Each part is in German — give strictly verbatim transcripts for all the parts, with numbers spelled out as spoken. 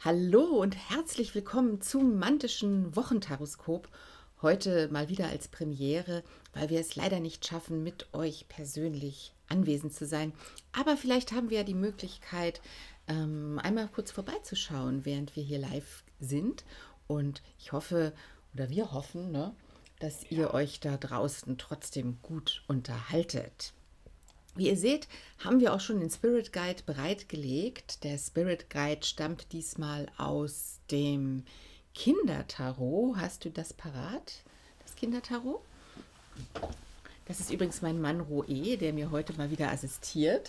Hallo und herzlich willkommen zum Mantischen Wochentaroskop. Heute mal wieder als Premiere, weil wir es leider nicht schaffen, mit euch persönlich anwesend zu sein. Aber vielleicht haben wir ja die Möglichkeit, ähm, einmal kurz vorbeizuschauen, während wir hier live sind. Und ich hoffe, oder wir hoffen, ne, dass ihr euch da draußen trotzdem gut unterhaltet. Wie ihr seht, haben wir auch schon den Spirit Guide bereitgelegt. Der Spirit Guide stammt diesmal aus dem Kindertarot. Hast du das parat, das Kindertarot? Das ist übrigens mein Mann Roe, der mir heute mal wieder assistiert.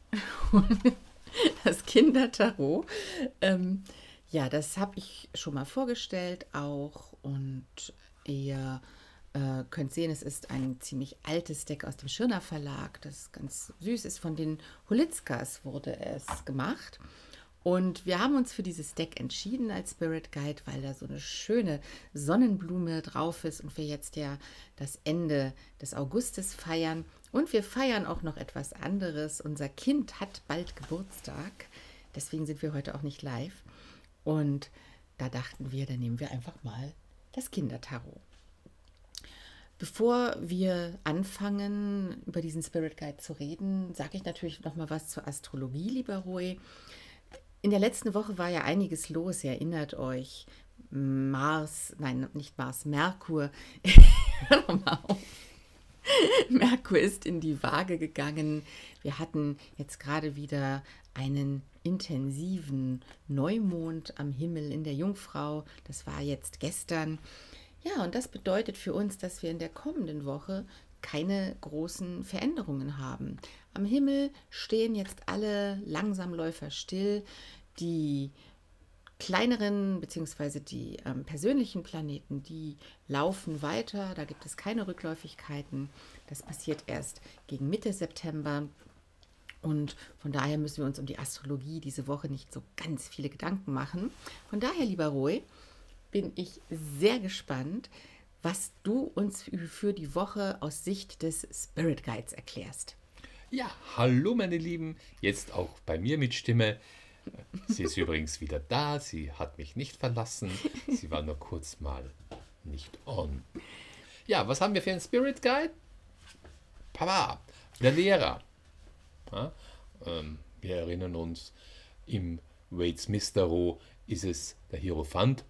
Das Kindertarot. Ähm, ja, das habe ich schon mal vorgestellt auch. Und ihr Äh, könnt sehen, es ist ein ziemlich altes Deck aus dem Schirner Verlag, das ganz süß ist. Von den Holitzkas wurde es gemacht. Und wir haben uns für dieses Deck entschieden als Spirit Guide, weil da so eine schöne Sonnenblume drauf ist und wir jetzt ja das Ende des Augustes feiern. Und wir feiern auch noch etwas anderes. Unser Kind hat bald Geburtstag, deswegen sind wir heute auch nicht live. Und da dachten wir, dann nehmen wir einfach mal das Kindertarot. Bevor wir anfangen, über diesen Spirit Guide zu reden, sage ich natürlich noch mal was zur Astrologie, lieber Roy. In der letzten Woche war ja einiges los, ihr erinnert euch. Mars, nein, nicht Mars, Merkur. Hör doch mal auf. Merkur ist in die Waage gegangen. Wir hatten jetzt gerade wieder einen intensiven Neumond am Himmel in der Jungfrau. Das war jetzt gestern. Ja, und das bedeutet für uns, dass wir in der kommenden Woche keine großen Veränderungen haben. Am Himmel stehen jetzt alle Langsamläufer still. Die kleineren bzw. die ähm, persönlichen Planeten, die laufen weiter. Da gibt es keine Rückläufigkeiten. Das passiert erst gegen Mitte September. Und von daher müssen wir uns um die Astrologie diese Woche nicht so ganz viele Gedanken machen. Von daher, lieber Roy, bin ich sehr gespannt, was du uns für die Woche aus Sicht des Spirit Guides erklärst. Ja, hallo meine Lieben, jetzt auch bei mir mit Stimme. Sie ist übrigens wieder da, sie hat mich nicht verlassen, sie war nur kurz mal nicht on. Ja, was haben wir für einen Spirit Guide? Papa, der Lehrer. Ja, ähm, wir erinnern uns, im Waite-Smith-Tarot ist es der Hierophant.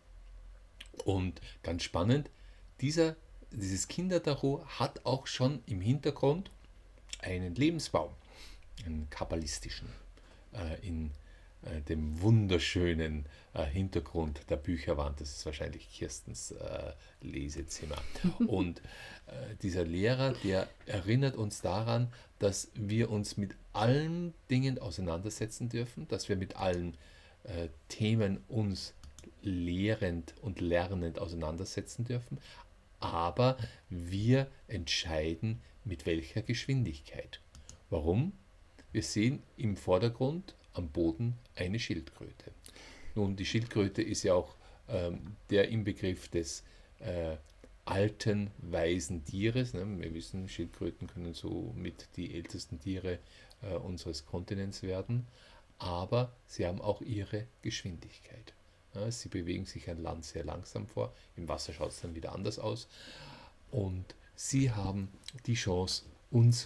Und ganz spannend, dieser, dieses Kindertarot hat auch schon im Hintergrund einen Lebensbaum, einen kabbalistischen, äh, in äh, dem wunderschönen äh, Hintergrund der Bücherwand. Das ist wahrscheinlich Kirstens äh, Lesezimmer. Und äh, dieser Lehrer, der erinnert uns daran, dass wir uns mit allen Dingen auseinandersetzen dürfen, dass wir mit allen äh, Themen uns lehrend und lernend auseinandersetzen dürfen, aber wir entscheiden, mit welcher Geschwindigkeit. Warum? Wir sehen im Vordergrund am Boden eine Schildkröte. Nun, die Schildkröte ist ja auch ähm, der Inbegriff des äh, alten, weisen Tieres. Ne? Wir wissen, Schildkröten können so mit die ältesten Tiere äh, unseres Kontinents werden, aber sie haben auch ihre Geschwindigkeit. Ja, sie bewegen sich an Land sehr langsam vor, im Wasser schaut es dann wieder anders aus. Und sie haben die Chance, uns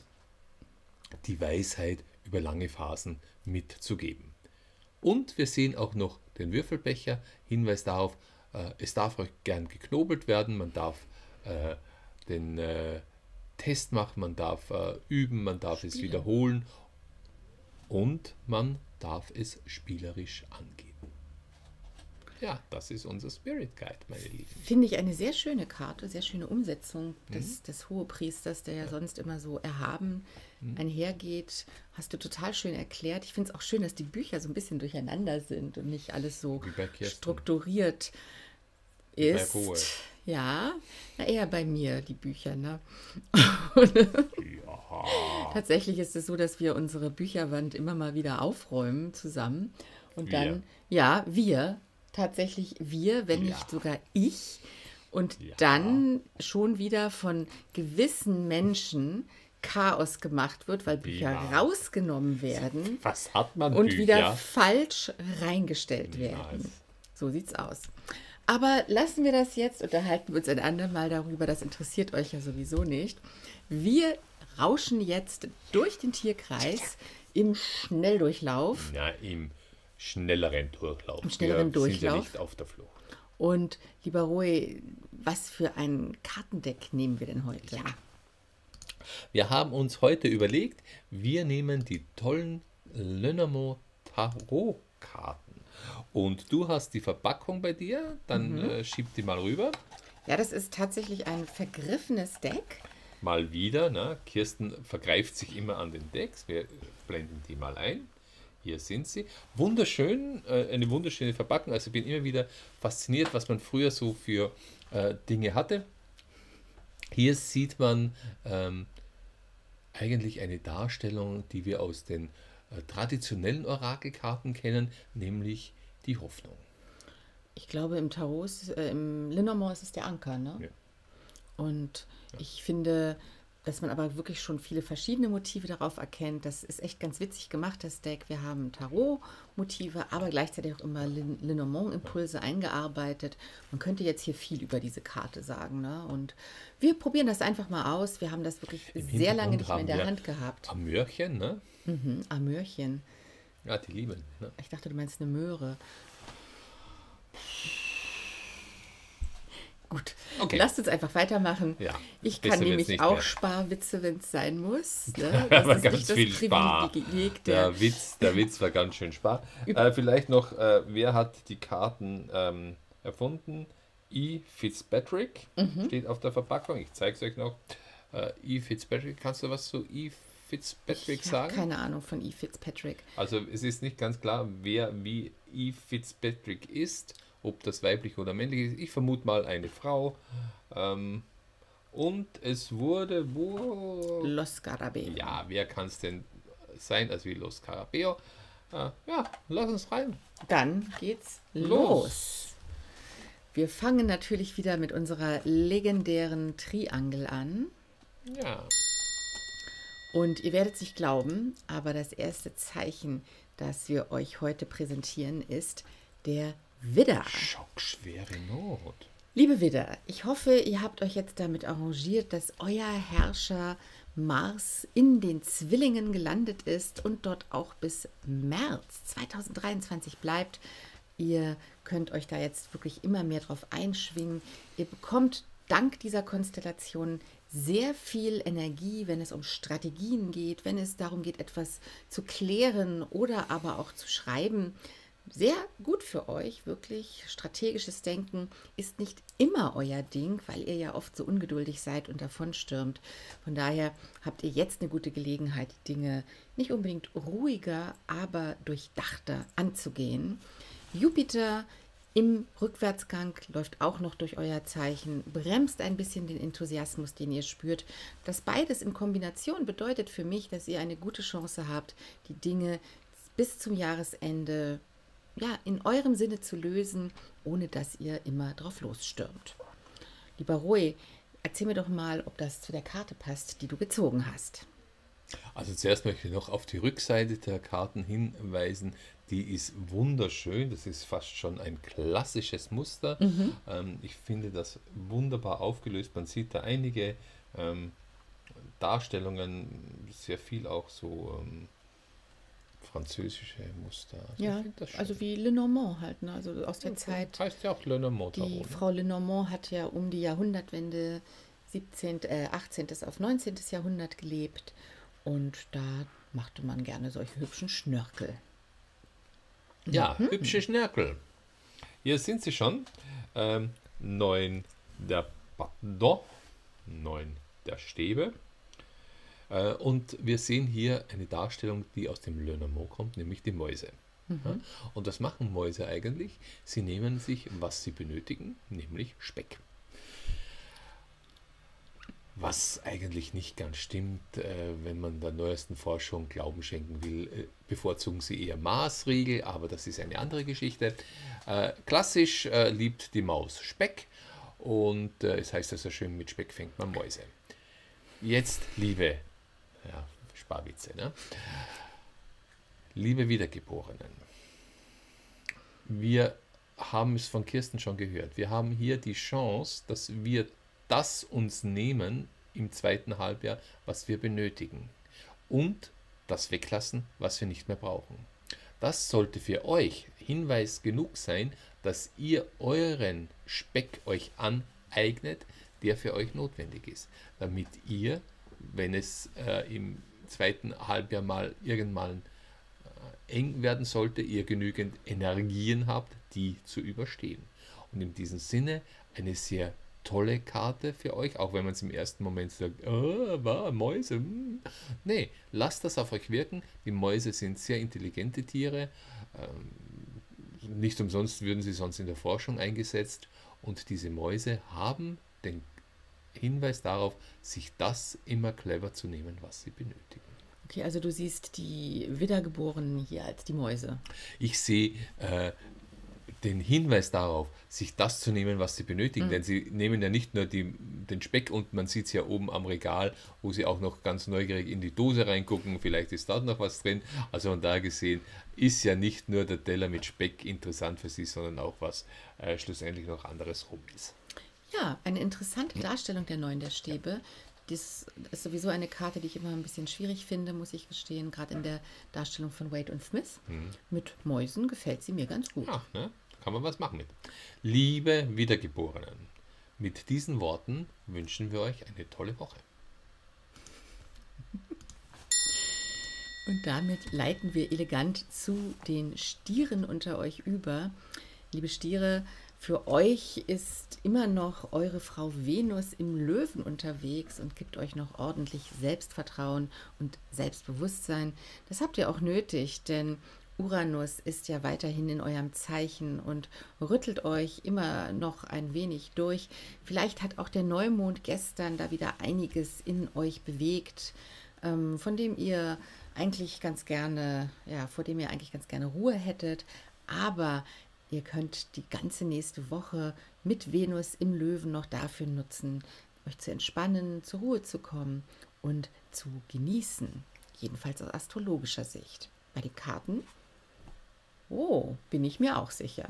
die Weisheit über lange Phasen mitzugeben. Und wir sehen auch noch den Würfelbecher, Hinweis darauf, äh, es darf euch gern geknobelt werden, man darf äh, den äh, Test machen, man darf äh, üben, man darf Spielen. Es wiederholen und man darf es spielerisch angehen. Ja, das ist unser Spirit Guide, meine Lieben. Finde ich eine sehr schöne Karte, sehr schöne Umsetzung des, mhm. des Hohepriesters, der ja, ja sonst immer so erhaben mhm. einhergeht. Hast du total schön erklärt. Ich finde es auch schön, dass die Bücher so ein bisschen durcheinander sind und nicht alles so strukturiert ist. Ja, na eher bei mir, die Bücher, ne? Ja. Tatsächlich ist es so, dass wir unsere Bücherwand immer mal wieder aufräumen zusammen. Und dann, wir. ja, wir, tatsächlich wir, wenn ja. nicht sogar ich. Und ja. dann schon wieder von gewissen Menschen Chaos gemacht wird, weil Bücher ja. rausgenommen werden. Was hat man und Bücher? wieder falsch reingestellt Niemals. werden. So sieht's aus. Aber lassen wir das jetzt, unterhalten wir uns ein andermal darüber, das interessiert euch ja sowieso nicht. Wir rauschen jetzt durch den Tierkreis im Schnelldurchlauf. Ja, im schnelleren Durchlauf. Im schnelleren wir sind ja Durchlauf. nicht auf der Flucht. Und lieber Roy, was für ein Kartendeck nehmen wir denn heute? Ja. Wir haben uns heute überlegt, wir nehmen die tollen Lenormand Tarotkarten. Und du hast die Verpackung bei dir, dann mhm. äh, schieb die mal rüber. Ja, das ist tatsächlich ein vergriffenes Deck. Mal wieder, ne? Kirsten vergreift sich immer an den Decks. Wir blenden die mal ein. Hier sind sie. Wunderschön, äh, eine wunderschöne Verpackung. Also ich bin immer wieder fasziniert, was man früher so für äh, Dinge hatte. Hier sieht man ähm, eigentlich eine Darstellung, die wir aus den äh, traditionellen Orakelkarten kennen, nämlich die Hoffnung. Ich glaube, im Tarot, ist, äh, im Lenormand ist es der Anker, ne? Ja. Und ja. ich finde, dass man aber wirklich schon viele verschiedene Motive darauf erkennt. Das ist echt ganz witzig gemacht, das Deck. Wir haben Tarot-Motive, aber gleichzeitig auch immer Lenormand-Impulse eingearbeitet. Man könnte jetzt hier viel über diese Karte sagen, ne? Und wir probieren das einfach mal aus. Wir haben das wirklich Im sehr lange nicht mehr haben in der wir Hand gehabt. Amörchen, ne? Mhm, Amörchen. Ja, die lieben. Ne? Ich dachte, du meinst eine Möhre. Gut, okay. Lasst uns einfach weitermachen. Ja, ich kann nämlich auch mehr. Sparwitze, wenn es sein muss. Ne? Das war ist ganz nicht das viel Spar. Der, der, Witz, der Witz war ganz schön Spar. Äh, vielleicht noch, äh, wer hat die Karten ähm, erfunden? E. Fitzpatrick mhm. steht auf der Verpackung. Ich zeige es euch noch. Äh, E. Fitzpatrick, kannst du was zu E. Fitzpatrick ich sagen? Keine Ahnung von E. Fitzpatrick. Also es ist nicht ganz klar, wer wie E. Fitzpatrick ist. Ob das weiblich oder männlich ist. Ich vermute mal eine Frau. Ähm, und es wurde wo... Los Scarabeo. Ja, wer kann es denn sein als wie Los Scarabeo? Äh, ja, lass uns rein. Dann geht's los. los. Wir fangen natürlich wieder mit unserer legendären Triangel an. Ja. Und ihr werdet es nicht glauben, aber das erste Zeichen, das wir euch heute präsentieren, ist der Widder. Schockschwere Not. Liebe Widder, ich hoffe, ihr habt euch jetzt damit arrangiert, dass euer Herrscher Mars in den Zwillingen gelandet ist und dort auch bis März zweitausenddreiundzwanzig bleibt. Ihr könnt euch da jetzt wirklich immer mehr drauf einschwingen. Ihr bekommt dank dieser Konstellation sehr viel Energie, wenn es um Strategien geht, wenn es darum geht, etwas zu klären oder aber auch zu schreiben. Sehr gut für euch, wirklich. Strategisches Denken ist nicht immer euer Ding, weil ihr ja oft so ungeduldig seid und davonstürmt. Von daher habt ihr jetzt eine gute Gelegenheit, die Dinge nicht unbedingt ruhiger, aber durchdachter anzugehen. Jupiter im Rückwärtsgang läuft auch noch durch euer Zeichen, bremst ein bisschen den Enthusiasmus, den ihr spürt. Das beides in Kombination bedeutet für mich, dass ihr eine gute Chance habt, die Dinge bis zum Jahresende ja, in eurem Sinne zu lösen, ohne dass ihr immer drauf losstürmt. Lieber Roy, erzähl mir doch mal, ob das zu der Karte passt, die du gezogen hast. Also zuerst möchte ich noch auf die Rückseite der Karten hinweisen. Die ist wunderschön, das ist fast schon ein klassisches Muster. Mhm. Ähm, ich finde das wunderbar aufgelöst. Man sieht da einige ähm, Darstellungen, sehr viel auch so... Ähm, französische Muster. Also ja, also wie Lenormand halt, ne? Also aus der ja, Zeit. Heißt ja auch Lenormand. Die Tarot, ne? Frau Lenormand hat ja um die Jahrhundertwende siebzehnten, äh, achtzehnten auf neunzehnten Jahrhundert gelebt und da machte man gerne solche hübschen Schnörkel. Ja, mhm. hübsche Schnörkel. Hier sind sie schon. Ähm, neun der Baton, neun der Stäbe. Und wir sehen hier eine Darstellung, die aus dem Lenormand kommt, nämlich die Mäuse. Mhm. Und was machen Mäuse eigentlich? Sie nehmen sich, was sie benötigen, nämlich Speck. Was eigentlich nicht ganz stimmt, wenn man der neuesten Forschung Glauben schenken will, bevorzugen sie eher Maßregel, aber das ist eine andere Geschichte. Klassisch liebt die Maus Speck und es heißt also schön, mit Speck fängt man Mäuse. Jetzt, liebe Ja, Sparwitze, ne? Liebe Wiedergeborenen, wir haben es von Kirsten schon gehört. Wir haben hier die Chance, dass wir das uns nehmen im zweiten Halbjahr, was wir benötigen. Und das weglassen, was wir nicht mehr brauchen. Das sollte für euch Hinweis genug sein, dass ihr euren Speck euch aneignet, der für euch notwendig ist, damit ihr, wenn es äh, im zweiten Halbjahr mal irgendwann äh, eng werden sollte, ihr genügend Energien habt, die zu überstehen. Und in diesem Sinne eine sehr tolle Karte für euch, auch wenn man es im ersten Moment sagt, oh, war Mäuse. Hm. Nee, lasst das auf euch wirken. Die Mäuse sind sehr intelligente Tiere. Ähm, nicht umsonst würden sie sonst in der Forschung eingesetzt. Und diese Mäuse haben den Hinweis darauf, sich das immer clever zu nehmen, was sie benötigen. Okay, also du siehst die Wiedergeborenen hier als die Mäuse. Ich sehe äh, den Hinweis darauf, sich das zu nehmen, was sie benötigen, mhm. denn sie nehmen ja nicht nur die, den Speck und man sieht es ja oben am Regal, wo sie auch noch ganz neugierig in die Dose reingucken, vielleicht ist da noch was drin, also von daher gesehen ist ja nicht nur der Teller mit Speck interessant für sie, sondern auch was äh, schlussendlich noch anderes rum ist. Ja, eine interessante Darstellung der Neun der Stäbe. Das ist sowieso eine Karte, die ich immer ein bisschen schwierig finde, muss ich gestehen, gerade in der Darstellung von Wade und Smith. Mhm. Mit Mäusen gefällt sie mir ganz gut. Ach, ne? Kann man was machen mit. Liebe Wiedergeborenen, mit diesen Worten wünschen wir euch eine tolle Woche. Und damit leiten wir elegant zu den Stieren unter euch über. Liebe Stiere, für euch ist immer noch eure Frau Venus im Löwen unterwegs und gibt euch noch ordentlich Selbstvertrauen und Selbstbewusstsein. Das habt ihr auch nötig, denn Uranus ist ja weiterhin in eurem Zeichen und rüttelt euch immer noch ein wenig durch. Vielleicht hat auch der Neumond gestern da wieder einiges in euch bewegt, ähm, von dem ihr eigentlich ganz gerne, ja, vor dem ihr eigentlich ganz gerne Ruhe hättet. Aber ihr könnt die ganze nächste Woche mit Venus im Löwen noch dafür nutzen, euch zu entspannen, zur Ruhe zu kommen und zu genießen. Jedenfalls aus astrologischer Sicht. Bei den Karten, oh, bin ich mir auch sicher.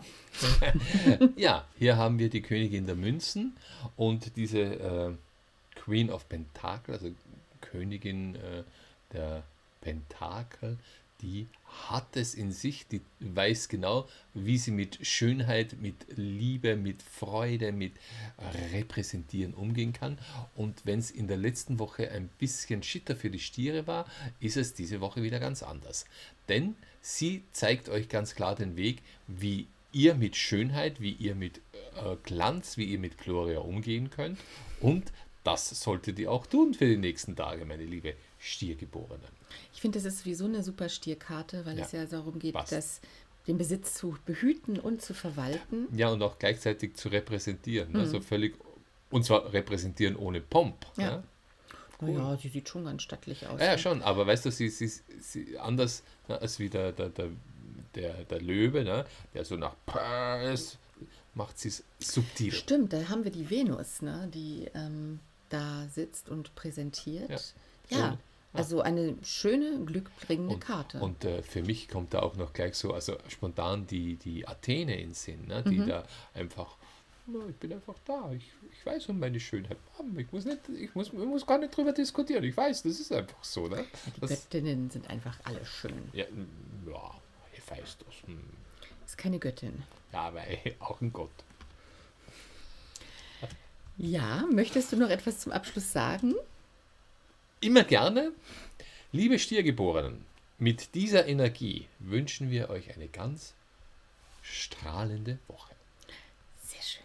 Ja, hier haben wir die Königin der Münzen und diese äh, Queen of Pentacle, also Königin äh, der Pentakel, die hat es in sich, die weiß genau, wie sie mit Schönheit, mit Liebe, mit Freude, mit Repräsentieren umgehen kann. Und wenn es in der letzten Woche ein bisschen Schitter für die Stiere war, ist es diese Woche wieder ganz anders. Denn sie zeigt euch ganz klar den Weg, wie ihr mit Schönheit, wie ihr mit äh, Glanz, wie ihr mit Gloria umgehen könnt. Und das solltet ihr auch tun für die nächsten Tage, meine liebe Stiergeborenen. Ich finde, das ist sowieso eine super Stierkarte, weil Ja, es ja darum geht, passt. dass den Besitz zu behüten und zu verwalten. Ja, und auch gleichzeitig zu repräsentieren. Mhm. Also völlig, und zwar repräsentieren ohne Pomp. Ja. Ja? Naja, sie sieht schon ganz stattlich aus. Ja, ja, schon, aber weißt du, sie ist anders, ne, als wie der, der, der, der, der Löwe, ne, der so nach Pars macht sie es subtil. Stimmt, da haben wir die Venus, ne, die ähm, da sitzt und präsentiert. Ja, ja. Also eine schöne, glückbringende und, Karte. Und äh, für mich kommt da auch noch gleich so, also spontan die, die Athene in den Sinn, ne, die mhm. da einfach, no, ich bin einfach da, ich, ich weiß um meine Schönheit, ich muss, nicht, ich, muss, ich muss gar nicht drüber diskutieren, ich weiß, das ist einfach so. Ne? Die das, Göttinnen sind einfach alle schön. Ja, ja ich weiß das. Hm. Ist keine Göttin. Ja, aber auch ein Gott. Ja, möchtest du noch etwas zum Abschluss sagen? Immer gerne. Liebe Stiergeborenen, mit dieser Energie wünschen wir euch eine ganz strahlende Woche. Sehr schön.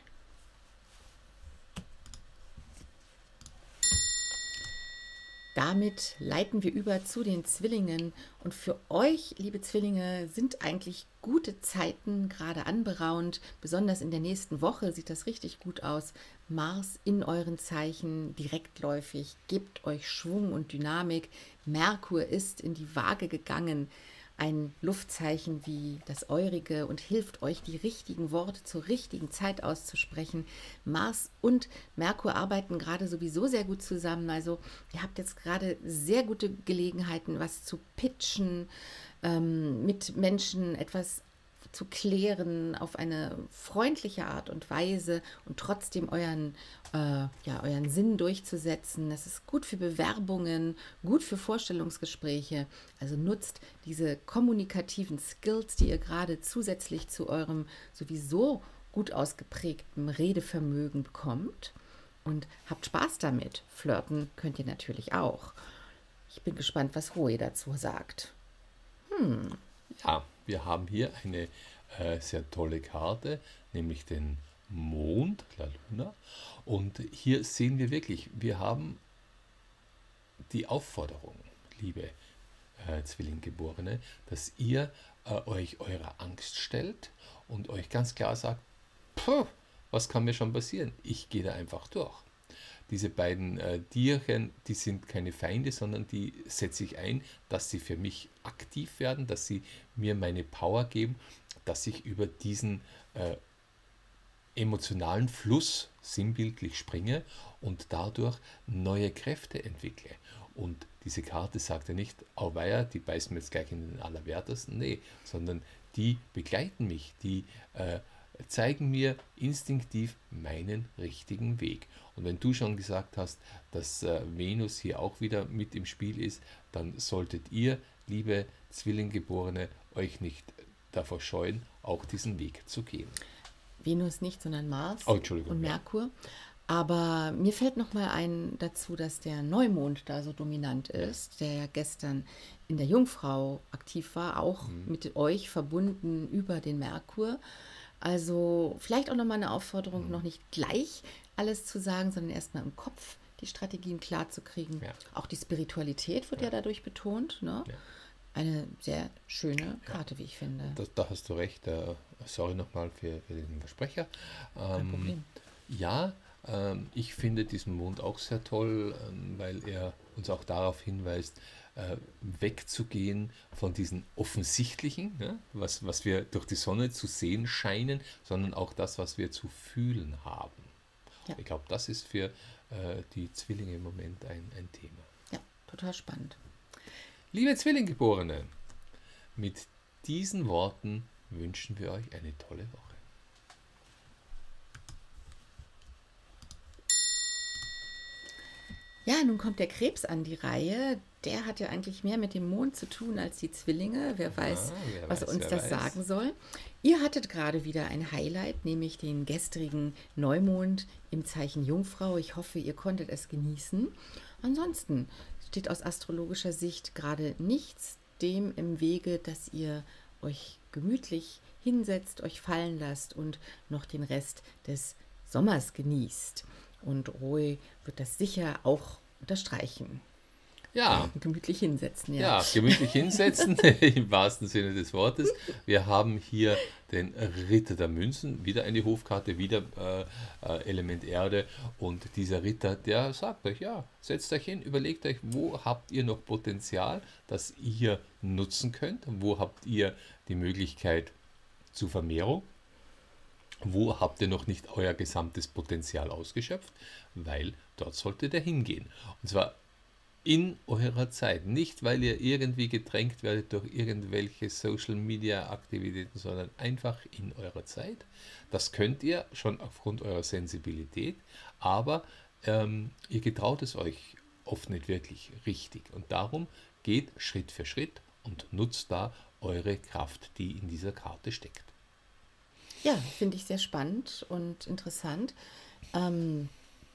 Damit leiten wir über zu den Zwillingen. Und für euch, liebe Zwillinge, sind eigentlich gute Zeiten gerade anberaunt. Besonders in der nächsten Woche sieht das richtig gut aus. Mars in euren Zeichen, direktläufig, gebt euch Schwung und Dynamik. Merkur ist in die Waage gegangen, ein Luftzeichen wie das eurige, und hilft euch, die richtigen Worte zur richtigen Zeit auszusprechen. Mars und Merkur arbeiten gerade sowieso sehr gut zusammen. Also ihr habt jetzt gerade sehr gute Gelegenheiten, was zu pitchen, ähm, mit Menschen etwas zu klären auf eine freundliche Art und Weise und trotzdem euren, äh, ja, euren Sinn durchzusetzen. Das ist gut für Bewerbungen, gut für Vorstellungsgespräche. Also nutzt diese kommunikativen Skills, die ihr gerade zusätzlich zu eurem sowieso gut ausgeprägten Redevermögen bekommt und habt Spaß damit. Flirten könnt ihr natürlich auch. Ich bin gespannt, was Roe dazu sagt. Hm. Ja, wir haben hier eine äh, sehr tolle Karte, nämlich den Mond, La Luna. Und hier sehen wir wirklich, wir haben die Aufforderung, liebe äh, Zwillinggeborene, dass ihr äh, euch eurer Angst stellt und euch ganz klar sagt, puh, was kann mir schon passieren? Ich gehe da einfach durch. Diese beiden äh, Tierchen, die sind keine Feinde, sondern die setze ich ein, dass sie für mich aktiv werden, dass sie mir meine Power geben, dass ich über diesen äh, emotionalen Fluss sinnbildlich springe und dadurch neue Kräfte entwickle. Und diese Karte sagt ja nicht, auweia, die beißen mir jetzt gleich in den Allerwertesten, nee, sondern die begleiten mich, die äh, zeigen mir instinktiv meinen richtigen Weg. Und wenn du schon gesagt hast, dass äh, Venus hier auch wieder mit im Spiel ist, dann solltet ihr, liebe Zwillinggeborene, euch nicht davor scheuen, auch diesen Weg zu gehen. Venus nicht, sondern Mars Oh, Entschuldigung, und ja. Merkur. Aber mir fällt noch mal ein dazu, dass der Neumond da so dominant ist, der ja gestern in der Jungfrau aktiv war, auch mit euch verbunden über den Merkur. Also vielleicht auch noch mal eine Aufforderung, noch nicht gleich alles zu sagen, sondern erstmal im Kopf die Strategien klar zu kriegen. Ja. Auch die Spiritualität wird ja, dadurch betont. Ne? Ja. Eine sehr schöne Karte, wie ich finde. Da, da hast du recht. Äh, sorry nochmal für, für den Versprecher. Kein Ähm, Problem. ja, ähm, ich finde diesen Mond auch sehr toll, ähm, weil er uns auch darauf hinweist, äh, wegzugehen von diesen offensichtlichen, ja, was, was wir durch die Sonne zu sehen scheinen, sondern auch das, was wir zu fühlen haben. Ja. Ich glaube, das ist für äh, die Zwillinge im Moment ein, ein Thema. Ja, total spannend. Liebe Zwillinggeborene, mit diesen Worten wünschen wir euch eine tolle Woche. Ja, nun kommt der Krebs an die Reihe. Der hat ja eigentlich mehr mit dem Mond zu tun als die Zwillinge. Wer weiß, wer was weiß, uns wer das weiß. sagen soll. Ihr hattet gerade wieder ein Highlight, nämlich den gestrigen Neumond im Zeichen Jungfrau. Ich hoffe, ihr konntet es genießen. Ansonsten steht aus astrologischer Sicht gerade nichts dem im Wege, dass ihr euch gemütlich hinsetzt, euch fallen lasst und noch den Rest des Sommers genießt. Und Roy wird das sicher auch unterstreichen. Ja, Gemütlich hinsetzen, ja. ja, gemütlich hinsetzen, im wahrsten Sinne des Wortes. Wir haben hier den Ritter der Münzen, wieder eine Hofkarte, wieder äh, äh, Element Erde. Und dieser Ritter, der sagt euch, ja, setzt euch hin, überlegt euch, wo habt ihr noch Potenzial, das ihr nutzen könnt, wo habt ihr die Möglichkeit zur Vermehrung, wo habt ihr noch nicht euer gesamtes Potenzial ausgeschöpft, weil dort solltet ihr hingehen. Und zwar in eurer Zeit. Nicht, weil ihr irgendwie gedrängt werdet durch irgendwelche Social-Media-Aktivitäten, sondern einfach in eurer Zeit. Das könnt ihr schon aufgrund eurer Sensibilität, aber ähm, ihr getraut es euch oft nicht wirklich richtig. Und darum geht Schritt für Schritt und nutzt da eure Kraft, die in dieser Karte steckt. Ja, finde ich sehr spannend und interessant. Ähm,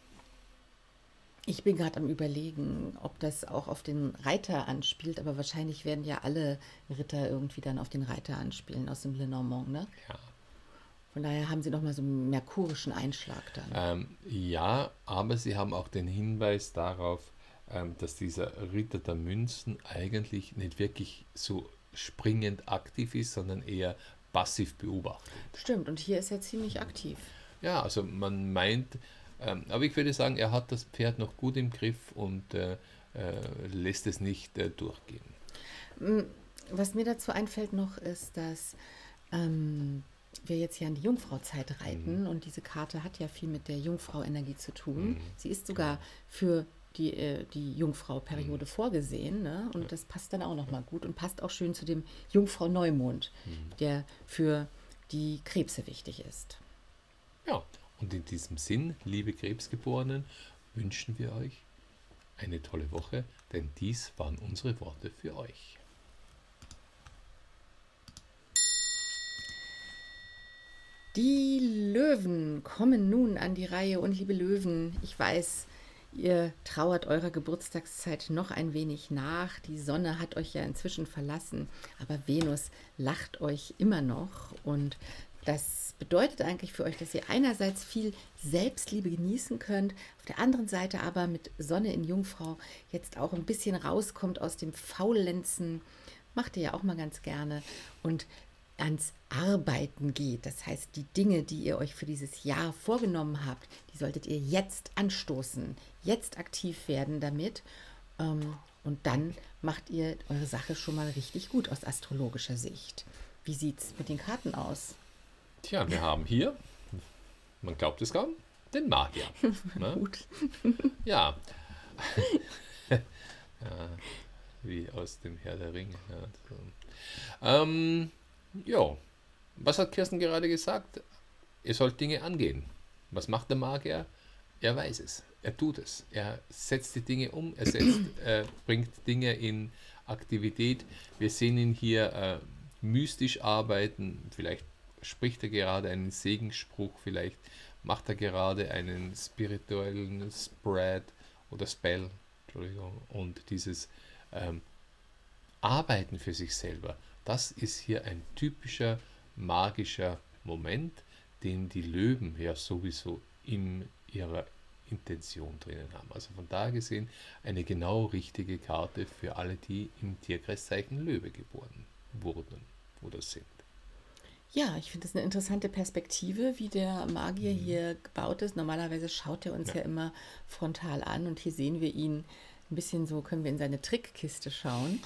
ich bin gerade am Überlegen, ob das auch auf den Reiter anspielt, aber wahrscheinlich werden ja alle Ritter irgendwie dann auf den Reiter anspielen aus dem Lenormand, ne? Ja. Von daher haben sie nochmal so einen merkurischen Einschlag dann. Ähm, ja, aber sie haben auch den Hinweis darauf, ähm, dass dieser Ritter der Münzen eigentlich nicht wirklich so springend aktiv ist, sondern eher passiv beobachtet. Stimmt, und hier ist er ziemlich aktiv. Ja, also man meint, ähm, aber ich würde sagen, er hat das Pferd noch gut im Griff und äh, äh, lässt es nicht äh, durchgehen. Was mir dazu einfällt noch, ist, dass ähm, wir jetzt ja in die Jungfrauzeit reiten und diese Karte hat ja viel mit der Jungfrau-Energie zu tun. Sie ist sogar für die, äh, die Jungfrau-Periode Mhm. vorgesehen. Ne? Und Ja. das passt dann auch nochmal gut und passt auch schön zu dem Jungfrau-Neumond, Mhm. der für die Krebse wichtig ist. Ja, und in diesem Sinn, liebe Krebsgeborenen, wünschen wir euch eine tolle Woche, denn dies waren unsere Worte für euch. Die Löwen kommen nun an die Reihe und liebe Löwen, ich weiß, ihr trauert eurer Geburtstagszeit noch ein wenig nach. Die Sonne hat euch ja inzwischen verlassen, aber Venus lacht euch immer noch und das bedeutet eigentlich für euch, dass ihr einerseits viel Selbstliebe genießen könnt, auf der anderen Seite aber mit Sonne in Jungfrau jetzt auch ein bisschen rauskommt aus dem Faulenzen. Macht ihr ja auch mal ganz gerne und ans Arbeiten geht. Das heißt, die Dinge, die ihr euch für dieses Jahr vorgenommen habt, die solltet ihr jetzt anstoßen, jetzt aktiv werden damit. Ähm, und dann macht ihr eure Sache schon mal richtig gut aus astrologischer Sicht. Wie sieht es mit den Karten aus? Tja, wir haben hier, man glaubt es kaum, den Magier. Ne? Gut. Ja. Ja, wie aus dem Herr der Ringe. Ja, so. ähm, ja, was hat Kirsten gerade gesagt? Ihr sollt Dinge angehen. Was macht der Magier? Er weiß es, er tut es, er setzt die Dinge um, er setzt, äh, bringt Dinge in Aktivität. Wir sehen ihn hier äh, mystisch arbeiten, vielleicht spricht er gerade einen Segensspruch, vielleicht macht er gerade einen spirituellen Spread oder Spell, Entschuldigung, und dieses ähm, Arbeiten für sich selber, das ist hier ein typischer magischer Moment, den die Löwen ja sowieso in ihrer Intention drinnen haben. Also von daher gesehen eine genau richtige Karte für alle, die im Tierkreiszeichen Löwe geboren wurden oder sind. Ja, ich finde das eine interessante Perspektive, wie der Magier Mhm. hier gebaut ist. Normalerweise schaut er uns Ja. ja immer frontal an und hier sehen wir ihn ein bisschen so, können wir in seine Trickkiste schauen.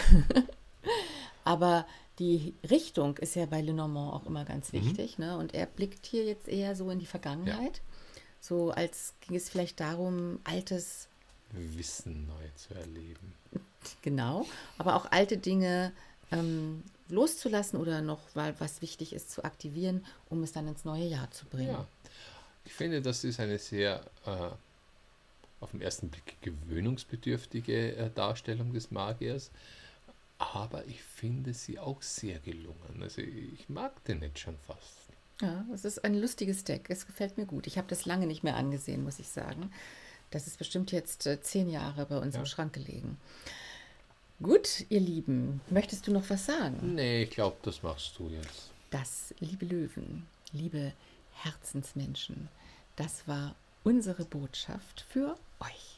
Aber die Richtung ist ja bei Lenormand auch immer ganz Mhm. wichtig, ne? Und er blickt hier jetzt eher so in die Ja. Vergangenheit, so als ging es vielleicht darum, altes, Wissen neu zu erleben. genau, aber auch alte Dinge ähm, loszulassen oder noch, weil was wichtig ist, zu aktivieren, um es dann ins neue Jahr zu bringen. Ja, ich finde, das ist eine sehr äh, auf den ersten Blick gewöhnungsbedürftige äh, Darstellung des Magiers, aber ich finde sie auch sehr gelungen. Also ich mag den jetzt schon fast. Ja, es ist ein lustiges Deck. Es gefällt mir gut. Ich habe das lange nicht mehr angesehen, muss ich sagen. Das ist bestimmt jetzt äh, zehn Jahre bei uns im Ja. Schrank gelegen. Gut, ihr Lieben, möchtest du noch was sagen? Nee, ich glaube, das machst du jetzt. Das, liebe Löwen, liebe Herzensmenschen, das war unsere Botschaft für euch.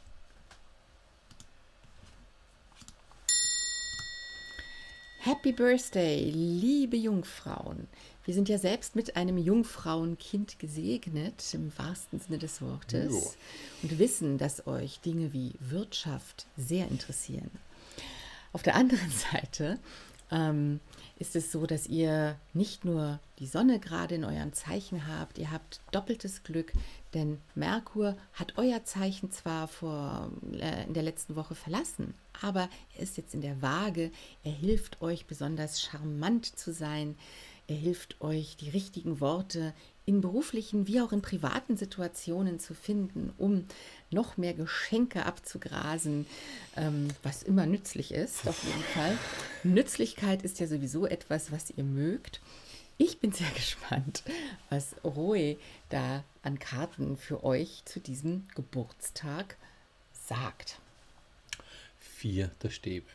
Happy Birthday, liebe Jungfrauen. Wir sind ja selbst mit einem Jungfrauenkind gesegnet, im wahrsten Sinne des Wortes, Jo. und wissen, dass euch Dinge wie Wirtschaft sehr interessieren. Auf der anderen Seite ähm, ist es so, dass ihr nicht nur die Sonne gerade in eurem Zeichen habt, ihr habt doppeltes Glück, denn Merkur hat euer Zeichen zwar vor, äh, in der letzten Woche verlassen, aber er ist jetzt in der Waage, er hilft euch besonders charmant zu sein, er hilft euch, die richtigen Worte in beruflichen wie auch in privaten Situationen zu finden, um noch mehr Geschenke abzugrasen, ähm, was immer nützlich ist, auf jeden Fall. Nützlichkeit ist ja sowieso etwas, was ihr mögt. Ich bin sehr gespannt, was Roe da an Karten für euch zu diesem Geburtstag sagt. Vier der Stäbe.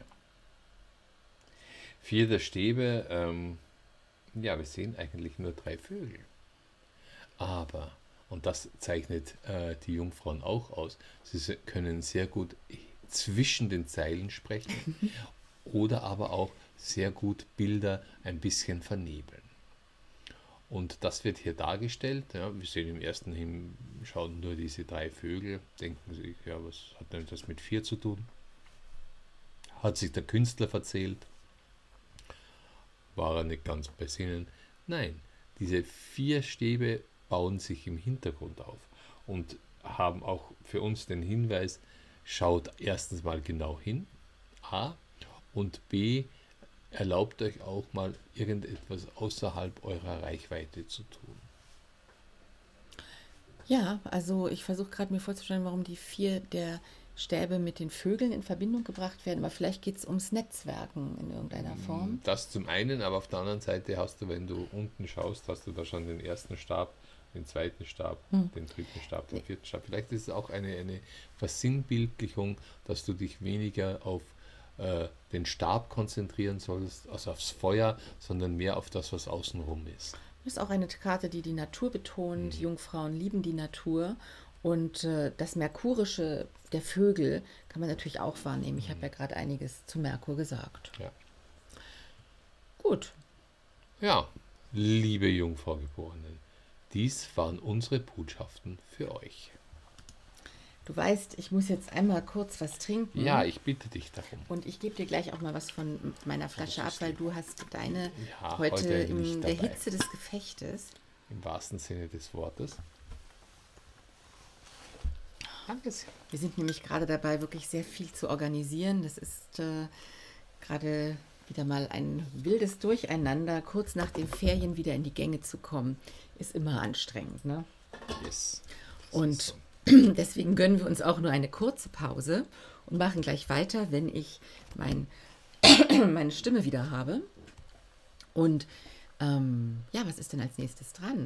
Vier der Stäbe, ähm, ja, wir sehen eigentlich nur drei Vögel. Aber, und das zeichnet äh, die Jungfrauen auch aus, sie se- können sehr gut zwischen den Zeilen sprechen oder aber auch sehr gut Bilder ein bisschen vernebeln. Und das wird hier dargestellt. Ja, wir sehen im ersten Hinschauen nur diese drei Vögel, denken sich, ja, was hat denn das mit vier zu tun? Hat sich der Künstler verzählt? War er nicht ganz bei Sinnen? Nein, diese vier Stäbe bauen sich im Hintergrund auf und haben auch für uns den Hinweis, schaut erstens mal genau hin, A, und B, erlaubt euch auch mal irgendetwas außerhalb eurer Reichweite zu tun. Ja, also ich versuche gerade mir vorzustellen, warum die vier der Stäbe mit den Vögeln in Verbindung gebracht werden, aber vielleicht geht es ums Netzwerken in irgendeiner Form. Das zum einen, aber auf der anderen Seite hast du, wenn du unten schaust, hast du da schon den ersten Stab, den zweiten Stab, Hm. den dritten Stab, den vierten Stab. Vielleicht ist es auch eine, eine Versinnbildlichung, dass du dich weniger auf äh, den Stab konzentrieren sollst, also aufs Feuer, sondern mehr auf das, was außenrum ist. Das ist auch eine Karte, die die Natur betont. Mhm. Jungfrauen lieben die Natur. Und äh, das Merkurische der Vögel kann man natürlich auch wahrnehmen. Ich habe ja gerade einiges zu Merkur gesagt. Ja. Gut, Ja, liebe Jungfraugeborenen, dies waren unsere Botschaften für euch. du weißt, ich muss jetzt einmal kurz was trinken. Ja, ich bitte dich darum. Und ich gebe dir gleich auch mal was von meiner Flasche ab, weil du hast deine Ja, heute, heute in nicht der dabei. Hitze des Gefechtes. Im wahrsten Sinne des Wortes. Danke sehr. Wir sind nämlich gerade dabei, wirklich sehr viel zu organisieren. Das ist äh, gerade wieder mal ein wildes Durcheinander. Kurz nach den Ferien wieder in die Gänge zu kommen, ist immer anstrengend, ne? Yes. Und deswegen gönnen wir uns auch nur eine kurze Pause und machen gleich weiter, wenn ich mein, meine Stimme wieder habe. Und ähm, ja, was ist denn als nächstes dran?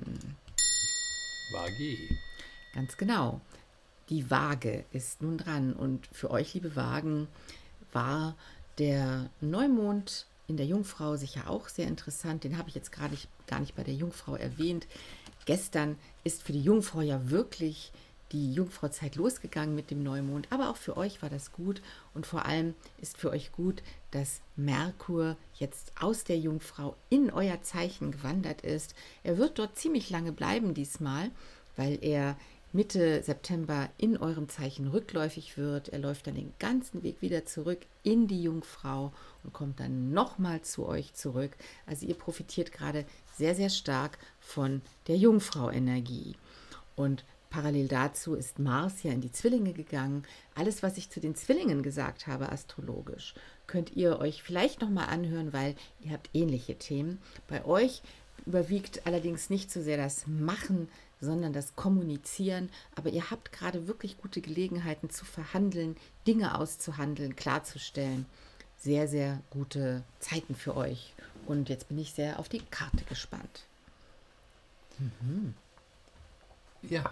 Waage. Ganz genau. Die Waage ist nun dran. Und für euch, liebe Waagen, war der Neumond in der Jungfrau sicher auch sehr interessant. Den habe ich jetzt gerade gar nicht bei der Jungfrau erwähnt. Gestern ist für die Jungfrau ja wirklich die Jungfrauzeit losgegangen mit dem Neumond. Aber auch für euch war das gut. Und vor allem ist für euch gut, dass Merkur jetzt aus der Jungfrau in euer Zeichen gewandert ist. Er wird dort ziemlich lange bleiben diesmal, weil er Mitte September in eurem Zeichen rückläufig wird. Er läuft dann den ganzen Weg wieder zurück in die Jungfrau und kommt dann nochmal zu euch zurück. Also ihr profitiert gerade sehr, sehr stark von der Jungfrau-Energie. Und parallel dazu ist Mars ja in die Zwillinge gegangen. Alles, was ich zu den Zwillingen gesagt habe, astrologisch, könnt ihr euch vielleicht nochmal anhören, weil ihr habt ähnliche Themen. Bei euch überwiegt allerdings nicht so sehr das Machen, sondern das Kommunizieren. Aber ihr habt gerade wirklich gute Gelegenheiten zu verhandeln, Dinge auszuhandeln, klarzustellen. Sehr, sehr gute Zeiten für euch. Und jetzt bin ich sehr auf die Karte gespannt. Mhm. Ja,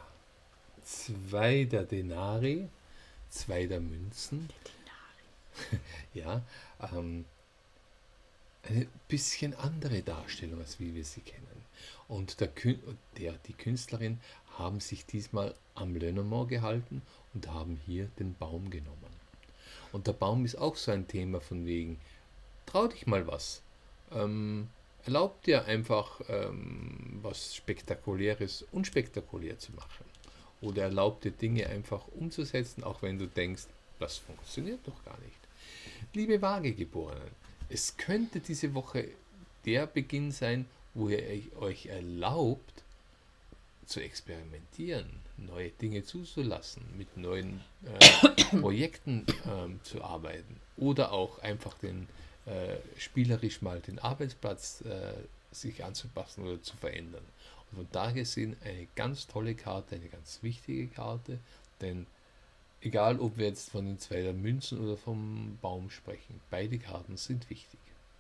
zwei der Denari, zwei der Münzen. Ja, ähm, eine bisschen andere Darstellung, als wie wir sie kennen. Und der, der, die Künstlerin haben sich diesmal am Lenormand gehalten und haben hier den Baum genommen. Und der Baum ist auch so ein Thema von wegen, trau dich mal was. Ähm, erlaub dir einfach ähm, was Spektakuläres unspektakulär zu machen. Oder erlaub dir Dinge einfach umzusetzen, auch wenn du denkst, das funktioniert doch gar nicht. Liebe Waagegeborenen, es könnte diese Woche der Beginn sein, wo ihr euch erlaubt, zu experimentieren, neue Dinge zuzulassen, mit neuen äh, Projekten ähm, zu arbeiten oder auch einfach den äh, spielerisch mal den Arbeitsplatz äh, sich anzupassen oder zu verändern. Und von daher gesehen eine ganz tolle Karte, eine ganz wichtige Karte, denn egal ob wir jetzt von den zwei der Münzen oder vom Baum sprechen, beide Karten sind wichtig.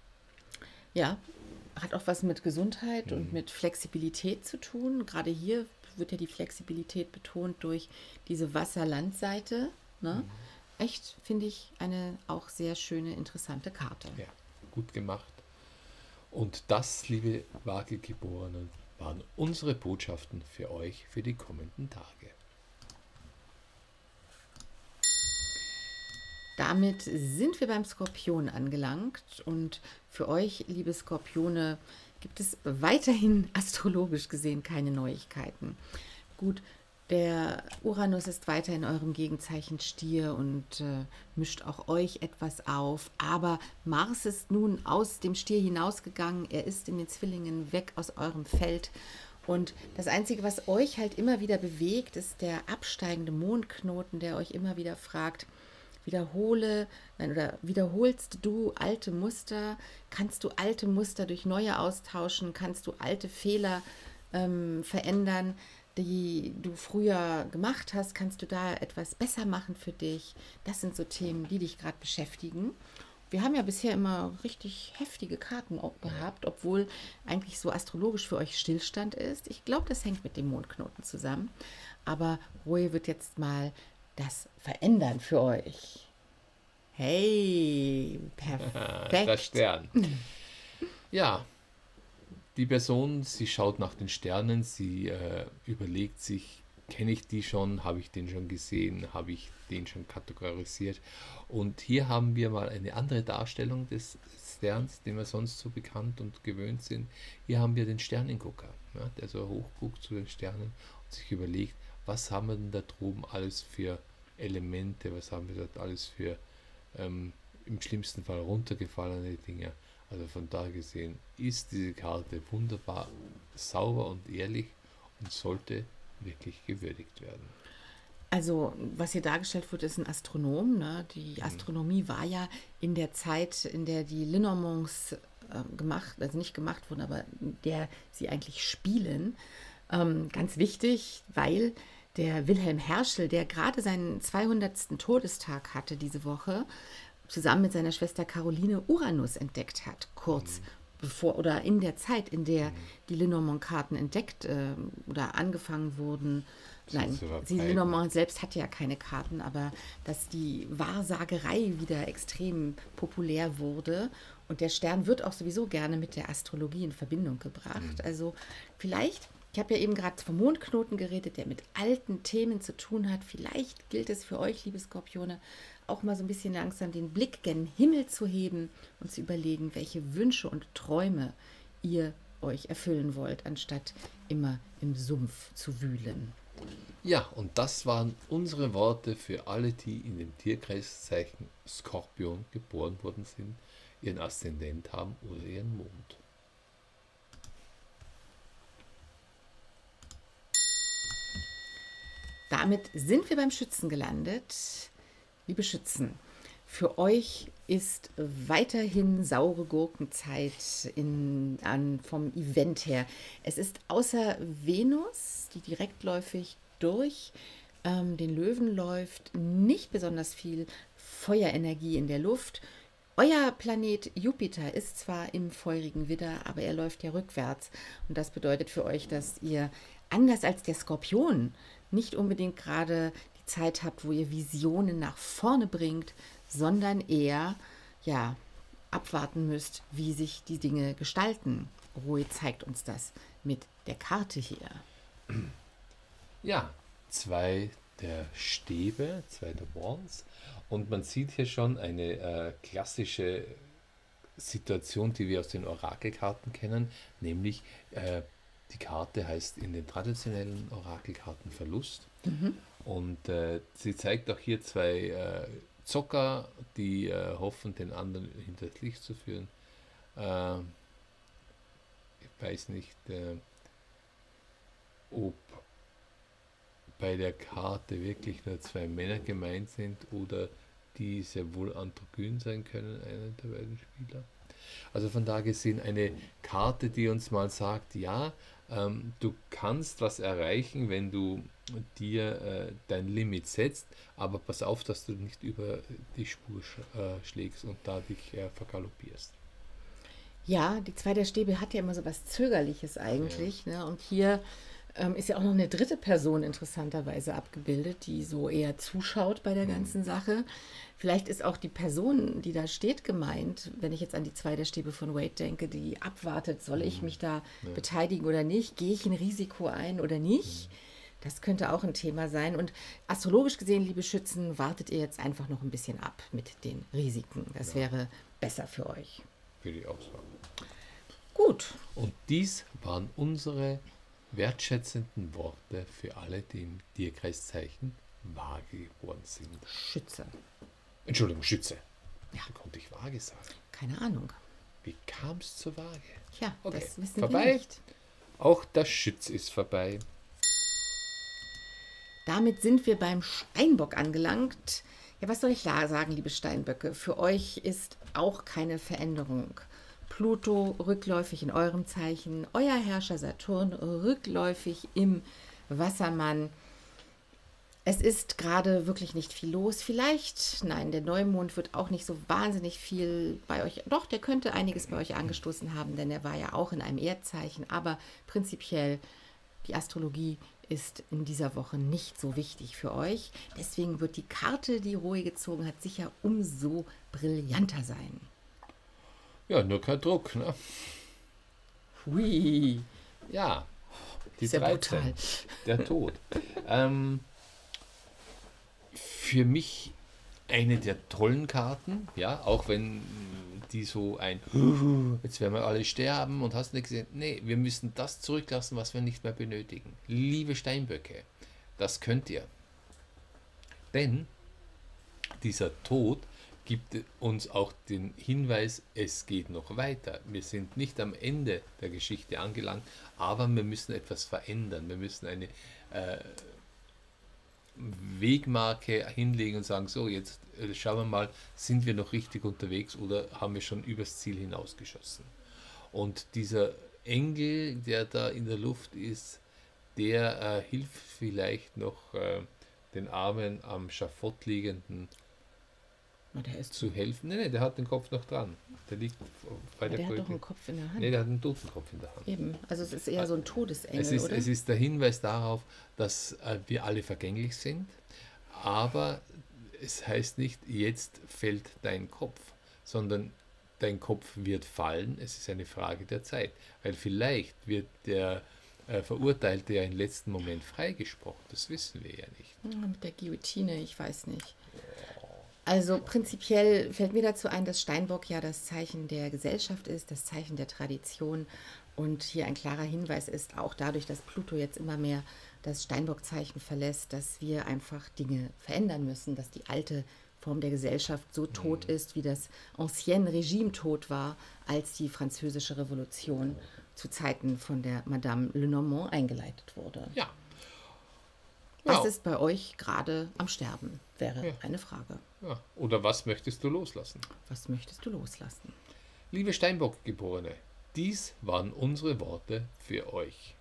Ja, hat auch was mit Gesundheit Mhm. und mit Flexibilität zu tun. Gerade hier wird ja die Flexibilität betont durch diese Wasser-Land-Seite. Ne? Echt, finde ich, eine auch sehr schöne, interessante Karte. Ja, gut gemacht. Und das, liebe Waagegeborenen, waren unsere Botschaften für euch für die kommenden Tage. Damit sind wir beim Skorpion angelangt und für euch, liebe Skorpione, gibt es weiterhin astrologisch gesehen keine Neuigkeiten. Gut, der Uranus ist weiter in eurem Gegenzeichen Stier und äh, mischt auch euch etwas auf, aber Mars ist nun aus dem Stier hinausgegangen, er ist in den Zwillingen weg aus eurem Feld. Und das Einzige, was euch halt immer wieder bewegt, ist der absteigende Mondknoten, der euch immer wieder fragt, wiederhole nein, oder wiederholst du alte Muster, kannst du alte Muster durch neue austauschen, kannst du alte Fehler ähm, verändern, die du früher gemacht hast, kannst du da etwas besser machen für dich. Das sind so Themen, die dich gerade beschäftigen. Wir haben ja bisher immer richtig heftige Karten auch gehabt, obwohl eigentlich so astrologisch für euch Stillstand ist. Ich glaube, das hängt mit dem Mondknoten zusammen. Aber Roe wird jetzt mal das verändern für euch. Hey, perfekt. Der Stern. Ja, die Person, sie schaut nach den Sternen, sie äh, überlegt sich, kenne ich die schon, habe ich den schon gesehen, habe ich den schon kategorisiert. Und hier haben wir mal eine andere Darstellung des Sterns, den wir sonst so bekannt und gewöhnt sind. Hier haben wir den Sternengucker, ja, der so hochguckt zu den Sternen und sich überlegt, was haben wir denn da droben alles für Elemente, was haben wir da alles für ähm, im schlimmsten Fall runtergefallene Dinge. Also von da gesehen ist diese Karte wunderbar sauber und ehrlich und sollte wirklich gewürdigt werden. Also, was hier dargestellt wird, ist ein Astronom. Ne? Die Astronomie war ja in der Zeit, in der die Lenormands äh, gemacht, also nicht gemacht wurden, aber in der sie eigentlich spielen, ähm, ganz wichtig, weil der Wilhelm Herschel, der gerade seinen zweihundertsten Todestag hatte diese Woche, zusammen mit seiner Schwester Caroline Uranus entdeckt hat, kurz mhm. bevor oder in der Zeit, in der mhm. die Lenormand-Karten entdeckt äh, oder angefangen wurden. Nein, die Lenormand selbst hatte ja keine Karten, aber dass die Wahrsagerei wieder extrem populär wurde und der Stern wird auch sowieso gerne mit der Astrologie in Verbindung gebracht. Mhm. Also vielleicht, ich habe ja eben gerade vom Mondknoten geredet, der mit alten Themen zu tun hat. Vielleicht gilt es für euch, liebe Skorpione, auch mal so ein bisschen langsam den Blick gen Himmel zu heben und zu überlegen, welche Wünsche und Träume ihr euch erfüllen wollt, anstatt immer im Sumpf zu wühlen. Ja, und das waren unsere Worte für alle, die in dem Tierkreiszeichen Skorpion geboren worden sind, ihren Aszendent haben oder ihren Mond. Damit sind wir beim Schützen gelandet. Liebe Schützen, für euch ist weiterhin saure Gurkenzeit in, an, vom Event her. Es ist außer Venus, die direktläufig durch ähm, den Löwen läuft, nicht besonders viel Feuerenergie in der Luft. Euer Planet Jupiter ist zwar im feurigen Widder, aber er läuft ja rückwärts. Und das bedeutet für euch, dass ihr anders als der Skorpion nicht unbedingt gerade die Zeit habt, wo ihr Visionen nach vorne bringt, sondern eher ja, abwarten müsst, wie sich die Dinge gestalten. Roe zeigt uns das mit der Karte hier. Ja, zwei der Stäbe, zwei der Wands. Und man sieht hier schon eine äh, klassische Situation, die wir aus den Orakelkarten kennen, nämlich äh, die Karte heißt in den traditionellen Orakelkarten Verlust. Mhm. Und äh, sie zeigt auch hier zwei äh, Zocker, die äh, hoffen, den anderen hinter das Licht zu führen. Äh, ich weiß nicht, äh, ob bei der Karte wirklich nur zwei Männer gemeint sind oder die sehr wohl androgyn sein können, einer der beiden Spieler. Also von da gesehen eine Karte, die uns mal sagt, ja, ähm, du kannst was erreichen, wenn du dir äh, dein Limit setzt, aber pass auf, dass du nicht über die Spur sch äh, schlägst und da dich äh, vergaloppierst. Ja, die zwei der Stäbe hat ja immer so was Zögerliches eigentlich. Ja. Ne? Und hier ähm, ist ja auch noch eine dritte Person interessanterweise abgebildet, die so eher zuschaut bei der ganzen mhm. Sache. Vielleicht ist auch die Person, die da steht, gemeint, wenn ich jetzt an die zwei der Stäbe von Wade denke, die abwartet, soll ich mich da ja. beteiligen oder nicht? Gehe ich ein Risiko ein oder nicht? Mhm. Das könnte auch ein Thema sein. Und astrologisch gesehen, liebe Schützen, wartet ihr jetzt einfach noch ein bisschen ab mit den Risiken. Das ja. wäre besser für euch. Würde ich auch sagen. Gut. Und dies waren unsere wertschätzenden Worte für alle, die im Tierkreiszeichen Waage geboren sind. Schütze. Entschuldigung, Schütze. Ja. Da konnte ich Waage sagen. Keine Ahnung. Wie kam es zur Waage? Ja, okay. Das wissen vorbei. wir nicht. Auch der Schütz ist vorbei. Damit sind wir beim Steinbock angelangt. Ja, was soll ich da sagen, liebe Steinböcke? Für euch ist auch keine Veränderung. Pluto rückläufig in eurem Zeichen, euer Herrscher Saturn rückläufig im Wassermann. Es ist gerade wirklich nicht viel los. Vielleicht, nein, der Neumond wird auch nicht so wahnsinnig viel bei euch. Doch, der könnte einiges bei euch angestoßen haben, denn er war ja auch in einem Erdzeichen. Aber prinzipiell, die Astrologie ist in dieser Woche nicht so wichtig für euch. Deswegen wird die Karte, die Roe gezogen hat, sicher umso brillanter sein. Ja, nur kein Druck, ne? Hui. Ja, die Sehr dreizehn, brutal. der Tod. ähm, für mich eine der tollen Karten, ja, auch wenn die so ein, jetzt werden wir alle sterben und hast nicht gesehen. Nee, wir müssen das zurücklassen, was wir nicht mehr benötigen. Liebe Steinböcke, das könnt ihr. Denn dieser Tod gibt uns auch den Hinweis, es geht noch weiter. Wir sind nicht am Ende der Geschichte angelangt, aber wir müssen etwas verändern. Wir müssen eine äh, Wegmarke hinlegen und sagen, so, jetzt äh, schauen wir mal, sind wir noch richtig unterwegs oder haben wir schon übers Ziel hinausgeschossen. Und dieser Engel, der da in der Luft ist, der äh, hilft vielleicht noch äh, den Armen am Schafott liegenden Na, der ist zu helfen. Nee, nee, der hat den Kopf noch dran. Der liegt bei der der hat doch Kröte. einen Kopf in der Hand. Nee, der hat einen Totenkopf in der Hand. Eben, also es ist eher so ein Todesengel, Es ist, oder? es ist der Hinweis darauf, dass äh, wir alle vergänglich sind, aber es heißt nicht, jetzt fällt dein Kopf, sondern dein Kopf wird fallen. Es ist eine Frage der Zeit, weil vielleicht wird der äh, Verurteilte ja im letzten Moment freigesprochen. Das wissen wir ja nicht. Ja, mit der Guillotine, ich weiß nicht. Also prinzipiell fällt mir dazu ein, dass Steinbock ja das Zeichen der Gesellschaft ist, das Zeichen der Tradition und hier ein klarer Hinweis ist, auch dadurch, dass Pluto jetzt immer mehr das Steinbock-Zeichen verlässt, dass wir einfach Dinge verändern müssen, dass die alte Form der Gesellschaft so tot ist, wie das Ancien Regime tot war, als die Französische Revolution zu Zeiten von der Madame Lenormand eingeleitet wurde. Ja. Was Ja. ist bei euch gerade am Sterben, wäre Ja. eine Frage. Ja. Oder was möchtest du loslassen? Was möchtest du loslassen? Liebe Steinbock-Geborene, dies waren unsere Worte für euch.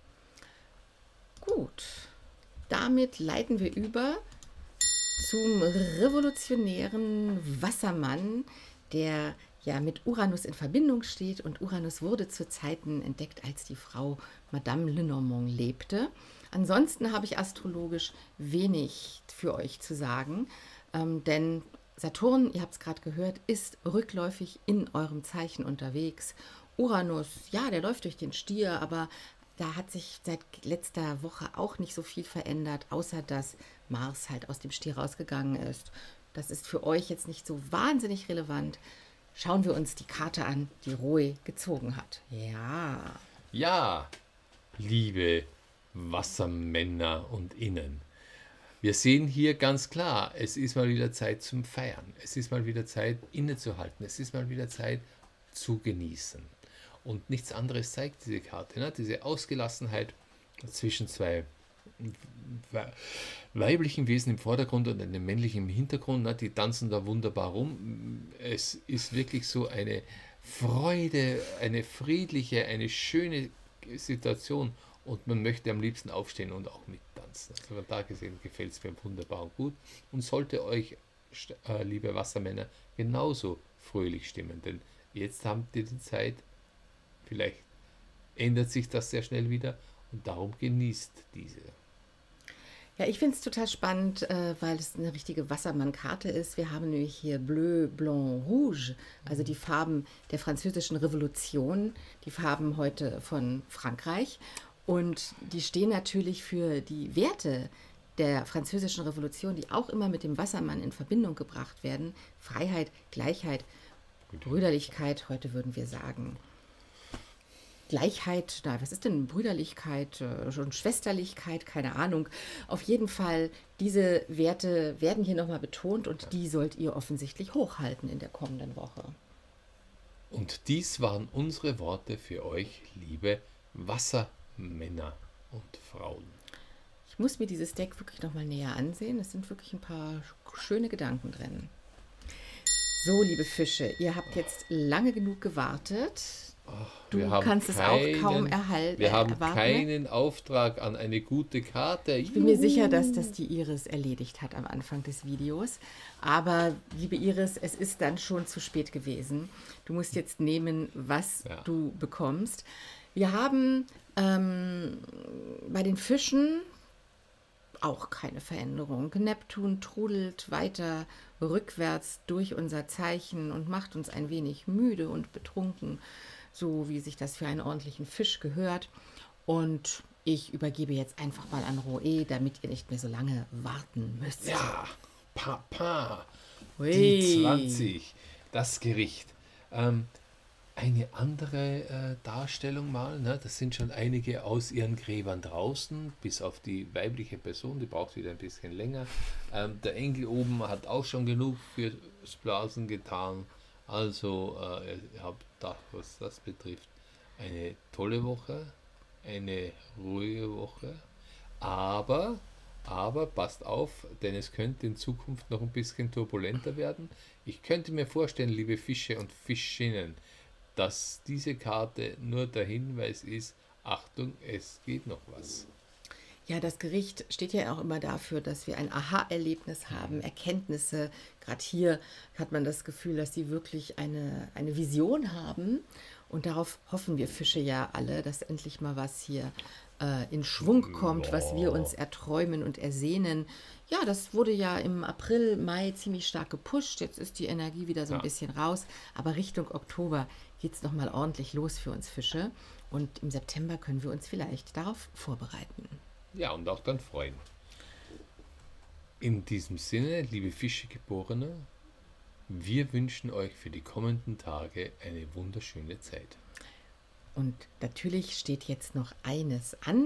Gut, damit leiten wir über zum revolutionären Wassermann, der ja mit Uranus in Verbindung steht. Und Uranus wurde zu Zeiten entdeckt, als die Frau Madame Lenormand lebte. Ansonsten habe ich astrologisch wenig für euch zu sagen, ähm, denn Saturn, ihr habt es gerade gehört, ist rückläufig in eurem Zeichen unterwegs. Uranus, ja, der läuft durch den Stier, aber da hat sich seit letzter Woche auch nicht so viel verändert, außer dass Mars halt aus dem Stier rausgegangen ist. Das ist für euch jetzt nicht so wahnsinnig relevant. Schauen wir uns die Karte an, die Roe gezogen hat. Ja. Ja, liebe Wassermänner und Innen. Wir sehen hier ganz klar, es ist mal wieder Zeit zum Feiern. Es ist mal wieder Zeit innezuhalten. Es ist mal wieder Zeit zu genießen. Und nichts anderes zeigt diese Karte, ne? Diese Ausgelassenheit zwischen zwei weiblichen Wesen im Vordergrund und einem männlichen im Hintergrund. Ne? Die tanzen da wunderbar rum. Es ist wirklich so eine Freude, eine friedliche, eine schöne Situation. Und man möchte am liebsten aufstehen und auch mittanzen. Also von da gesehen gefällt es mir wunderbar und gut. Und sollte euch, äh, liebe Wassermänner, genauso fröhlich stimmen. Denn jetzt habt ihr die Zeit, vielleicht ändert sich das sehr schnell wieder und darum genießt diese. Ja, ich finde es total spannend, äh, weil es eine richtige Wassermann-Karte ist. Wir haben nämlich hier Bleu, Blanc, Rouge, also die Farben der französischen Revolution, die Farben heute von Frankreich. Und die stehen natürlich für die Werte der französischen Revolution, die auch immer mit dem Wassermann in Verbindung gebracht werden. Freiheit, Gleichheit, Brüderlichkeit, heute würden wir sagen Gleichheit, na, was ist denn Brüderlichkeit, äh, schon Schwesterlichkeit, keine Ahnung. Auf jeden Fall, diese Werte werden hier nochmal betont und die sollt ihr offensichtlich hochhalten in der kommenden Woche. Und dies waren unsere Worte für euch, liebe Wassermänner und Frauen. Ich muss mir dieses Deck wirklich nochmal näher ansehen. Es sind wirklich ein paar schöne Gedanken drin. So, liebe Fische, ihr habt jetzt lange genug gewartet. Du wir haben kannst keinen, es auch kaum erhalten. Wir haben erwarten. keinen Auftrag an eine gute Karte. Ich bin mir sicher, dass das die Iris erledigt hat am Anfang des Videos. Aber, liebe Iris, es ist dann schon zu spät gewesen. Du musst jetzt nehmen, was Ja. du bekommst. Wir haben ähm, bei den Fischen auch keine Veränderung. Neptun trudelt weiter rückwärts durch unser Zeichen und macht uns ein wenig müde und betrunken, so wie sich das für einen ordentlichen Fisch gehört. Und ich übergebe jetzt einfach mal an Roe, damit ihr nicht mehr so lange warten müsst. Ja, Papa, Hui. die zwanzig, das Gericht. Ähm, eine andere äh, Darstellung mal, ne? Das sind schon einige aus ihren Gräbern draußen, bis auf die weibliche Person, die braucht wieder ein bisschen länger. Ähm, der Enkel oben hat auch schon genug fürs Blasen getan. Also, äh, ihr habt da, was das betrifft, eine tolle Woche, eine ruhige Woche, aber, aber passt auf, denn es könnte in Zukunft noch ein bisschen turbulenter werden. Ich könnte mir vorstellen, liebe Fische und Fischinnen, dass diese Karte nur der Hinweis ist, Achtung, es geht noch was. Ja, das Gericht steht ja auch immer dafür, dass wir ein Aha-Erlebnis haben, Erkenntnisse. Gerade hier hat man das Gefühl, dass sie wirklich eine, eine Vision haben. Und darauf hoffen wir Fische ja alle, dass endlich mal was hier äh, in Schwung kommt, was wir uns erträumen und ersehnen. Ja, das wurde ja im April, Mai ziemlich stark gepusht. Jetzt ist die Energie wieder so ein Ja. bisschen raus. Aber Richtung Oktober geht es nochmal ordentlich los für uns Fische. Und im September können wir uns vielleicht darauf vorbereiten. Ja, und auch dann freuen. In diesem Sinne, liebe Fischegeborene, wir wünschen euch für die kommenden Tage eine wunderschöne Zeit. Und natürlich steht jetzt noch eines an,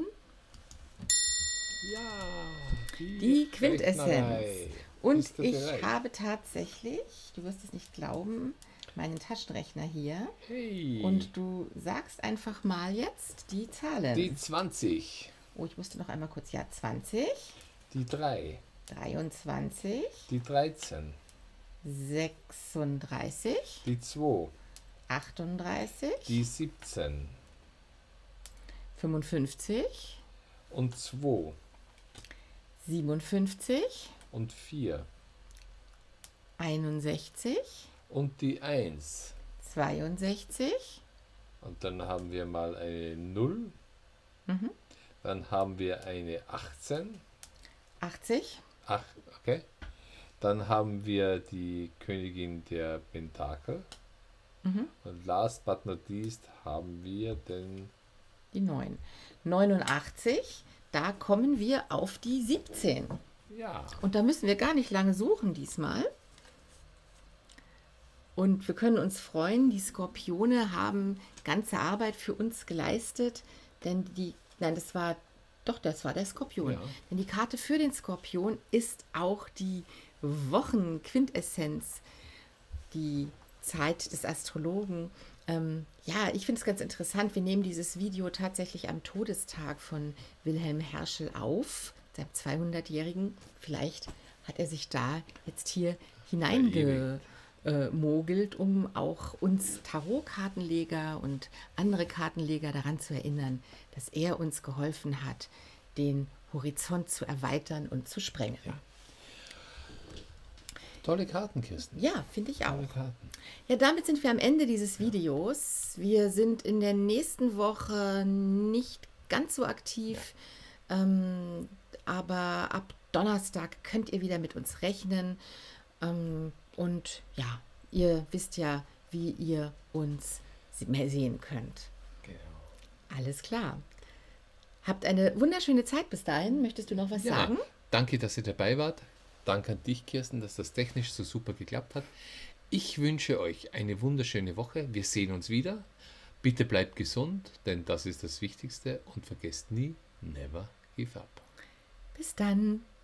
Ja, die Quintessenz. Rechnerei. Und Bist du ich bereit? habe tatsächlich, du wirst es nicht glauben, meinen Taschenrechner hier. Hey, Und du sagst einfach mal jetzt die Zahlen. die zwanzig, Oh, ich musste noch einmal kurz, ja, zwanzig, die drei, dreiundzwanzig, die dreizehn, sechsunddreißig, die zwei, achtunddreißig, die siebzehn fünfundfünfzig, und zwei siebenundfünfzig, und vier einundsechzig, und die eins. zweiundsechzig, Und dann haben wir mal eine null. mhm. Dann haben wir eine achtzehn. achtzig, Ach, okay. Dann haben wir die Königin der Pentakel. mhm. Und last but not least haben wir den. die neun. neunundachtzig, da kommen wir auf die siebzehn. Ja, Und da müssen wir gar nicht lange suchen diesmal. Und wir können uns freuen, die Skorpione haben ganze Arbeit für uns geleistet, denn die, nein, das war, doch, das war der Skorpion. Ja. Denn die Karte für den Skorpion ist auch die Wochenquintessenz, die Zeit des Astrologen. Ähm, ja, ich finde es ganz interessant. Wir nehmen dieses Video tatsächlich am Todestag von Wilhelm Herschel auf, seinem zweihundertjährigen. Vielleicht hat er sich da jetzt hier hineingemogelt, um auch uns Tarotkartenleger und andere Kartenleger daran zu erinnern, dass er uns geholfen hat, den Horizont zu erweitern und zu sprengen. Ja. tolle Karten, Kirsten. Ja, finde ich auch. Tolle Karten. Ja, damit sind wir am Ende dieses Videos. Wir sind in der nächsten Woche nicht ganz so aktiv, ähm, aber ab Donnerstag könnt ihr wieder mit uns rechnen. Ähm, und ja, ihr wisst ja, wie ihr uns mehr sehen könnt. Genau. Alles klar. Habt eine wunderschöne Zeit bis dahin. Möchtest du noch was Ja, sagen? danke, dass ihr dabei wart. Danke an dich, Kirsten, dass das technisch so super geklappt hat. Ich wünsche euch eine wunderschöne Woche. Wir sehen uns wieder. Bitte bleibt gesund, denn das ist das Wichtigste. Und vergesst nie, never give up. Bis dann.